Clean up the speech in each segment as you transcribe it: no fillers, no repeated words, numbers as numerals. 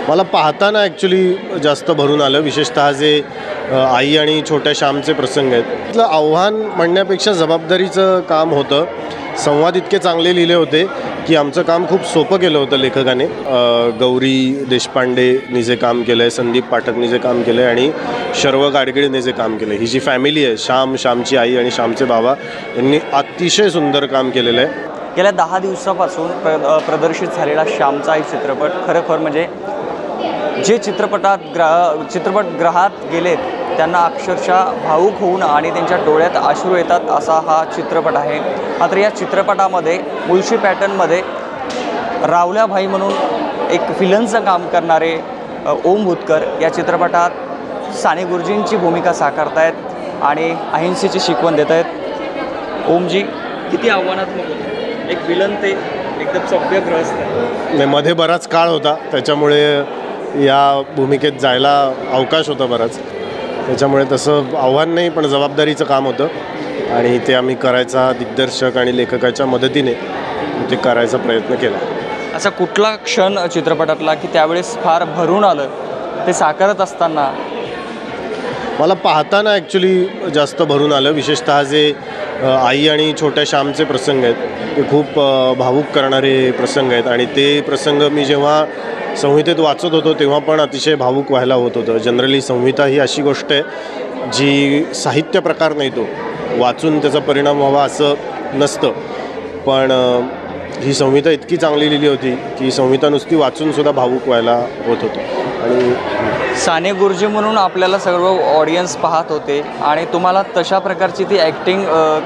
मला पाहताना ॲक्च्युली जास्त भरून आलं, विशेषतः जे आई आणि छोट्या श्यामचे प्रसंग आहेत. तिथलं आव्हान म्हणण्यापेक्षा जबाबदारीचं काम होतं. संवाद इतके चांगले लिहिले होते की आमचं काम खूप सोपं केलं होतं लेखकाने. गौरी देशपांडेनी जे काम केलं आहे, संदीप पाठकनी जे काम केलं आहे आणि शर्व गाडगिळने जे काम केलं आहे, ही जी फॅमिली आहे, श्यामची आई आणि श्यामचे बाबा, यांनी अतिशय सुंदर काम केलेलं आहे. गेल्या 10 दिवसापासून प्रदर्शित झालेला श्यामचा आई चित्रपट खरोखर म्हणजे जे चित्रपटगृहात गेलेत त्यांना अक्षरशः भावूक होऊन आणि त्यांच्या डोळ्यात अश्रू येतात असा हा चित्रपट आहे. मात्र या चित्रपटामध्ये मुळशी पॅटर्नमध्ये रावल्याभाई म्हणून एक विलनचं काम करणारे ओम भूतकर या चित्रपटात साने गुरुजींची भूमिका साकारतायत आणि अहिंसेची शिकवण देत आहेत. ओमजी, किती आव्हानात्मक होतं एक विलन ते एकदम सभ्य गृहस्थ. मध्ये बराच काळ होता, त्याच्यामुळे या भूमिकेत जायला अवकाश होता बराच, त्याच्यामुळे तसं आव्हान नाही पण जबाबदारीचं काम होतं आणि ते आम्ही करायचा दिग्दर्शक आणि लेखकाच्या मदतीने ते करायचा प्रयत्न केला. असा कुठला क्षण चित्रपटातला की त्यावेळेस फार भरून आलं ते साकारत असताना? मला पाहताना ॲक्च्युली जास्त भरून आलं, विशेषतः जे आई आणि छोट्या श्यामचे प्रसंग आहेत ते खूप भावूक करणारे प्रसंग आहेत आणि ते प्रसंग मी जेव्हा संहितेत वाचत होतो तेव्हा पण अतिशय भावूक व्हायला होत होतं. जनरली संहिता ही अशी गोष्ट आहे जी साहित्य प्रकार नाही, तो वाचून त्याचा परिणाम व्हावा असं नसतं, पण ही संहिता इतकी चांगली लिहिली होती की संहिता नुसती वाचूनसुद्धा भावूक व्हायला होत होतं. आणि साने गुरुजी म्हणून आपल्याला सर्व ऑडियन्स पाहत होते आणि तुम्हाला तशा प्रकारची ती ॲक्टिंग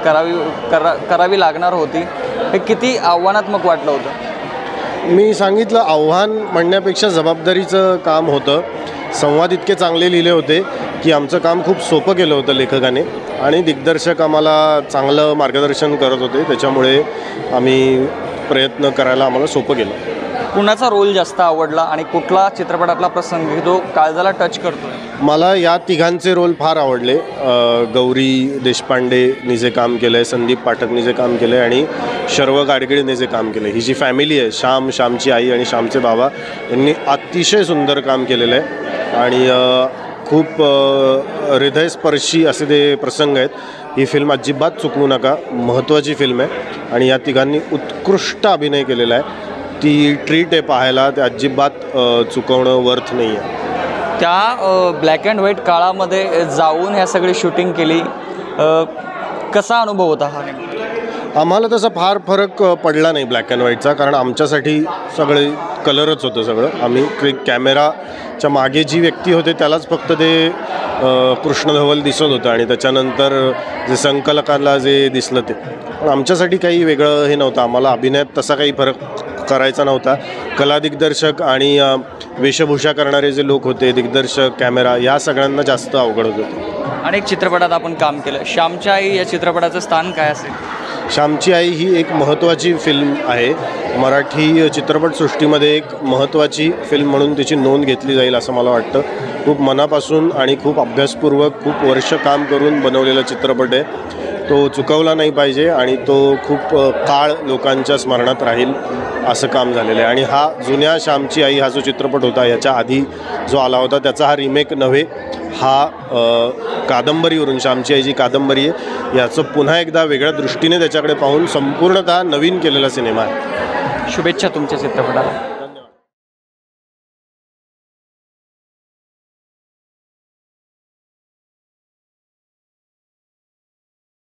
करावी लागणार होती. हे किती आव्हानात्मक वाटलं होतं? मी सांगितलं, आव्हान म्हणण्यापेक्षा जबाबदारीचं काम होतं. संवाद इतके चांगले लिहिले होते की आमचं काम खूप सोपं केलं होतं लेखकाने आणि दिग्दर्शक आम्हाला चांगलं मार्गदर्शन करत होते, त्याच्यामुळे आम्ही प्रयत्न करायला आम्हाला सोपं गेलं. कुणाचा रोल जास्त आवडला आणि कुठला चित्रपटातला प्रसंग जो काळजाला टच करतो? मला या तिघांचे रोल फार आवडले. गौरी देशपांडेनी जे काम केलं आहे, संदीप पाठकनी जे काम केलं आहे आणि शर्व गाडगिळने जे काम केलं आहे, ही जी फॅमिली आहे, श्यामची आई आणि श्यामचे बाबा, यांनी अतिशय सुंदर काम केलेलं आहे आणि खूप हृदयस्पर्शी असे ते प्रसंग आहेत. ही फिल्म अजिबात चुकवू नका, महत्त्वाची फिल्म आहे आणि या तिघांनी उत्कृष्ट अभिनय केलेला आहे. ती ट्रीट आहे पाहायला, ते अजिबात चुकवणं वर्थ नाही आहे. त्या ब्लॅक अँड व्हाईट काळामध्ये जाऊन ह्या सगळी शूटिंग केली, कसा अनुभव होता हा? आम्हाला तसा फार फरक पडला नाही ब्लॅक अँड व्हाईटचा, कारण आमच्यासाठी सगळे कलरच होतं सगळं. आम्ही कॅमेराच्या मागे जी व्यक्ती होते त्यालाच फक्त ते कृष्णधवल दिसत होतं आणि त्याच्यानंतर जे संकलकाला जे दिसलं ते, पण आमच्यासाठी काही वेगळं हे नव्हतं. आम्हाला अभिनयात तसा काही फरक करायचा नव्हता. कला दिग्दर्शक आणि वेशभूषा करणारे जे लोक होते, दिग्दर्शक, कॅमेरा, या सगळ्यांना जास्त अवघड होतं. अनेक चित्रपटात आपण काम केलं. श्यामच्या आई या चित्रपटाचं स्थान काय असेल? श्यामची आई ही एक महत्त्वाची फिल्म आहे. मराठी चित्रपटसृष्टीमध्ये एक महत्त्वाची फिल्म म्हणून तिची नोंद घेतली जाईल असं मला वाटतं. खूप मनापासून आणि खूप अभ्यासपूर्वक खूप वर्ष काम करून बनवलेला चित्रपट आहे. तो चुकवला नाही पाहिजे आणि तो खूप काळ लोकांच्या स्मरणात राहील असं काम झालेलं आहे. आणि हा जुन्या श्यामची आई हा जो चित्रपट होता, याच्या आधी जो आला होता त्याचा हा रिमेक नव्हे, हा कादंबरीवरून, श्यामची आई जी कादंबरी आहे याचं पुन्हा एकदा वेगळ्या दृष्टीने त्याच्याकडे पाहून संपूर्णतः नवीन केलेला सिनेमा आहे. शुभेच्छा तुमच्या चित्रपटाला.